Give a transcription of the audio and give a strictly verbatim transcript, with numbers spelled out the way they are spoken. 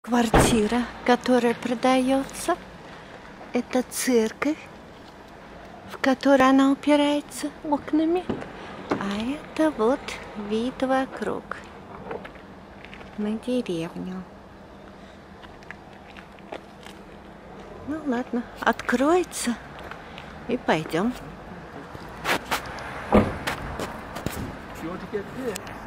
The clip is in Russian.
Квартира, которая продается, это церковь, в которой она упирается окнами. А это вот вид вокруг на деревню. Ну ладно, откроется и пойдем. You want to get there?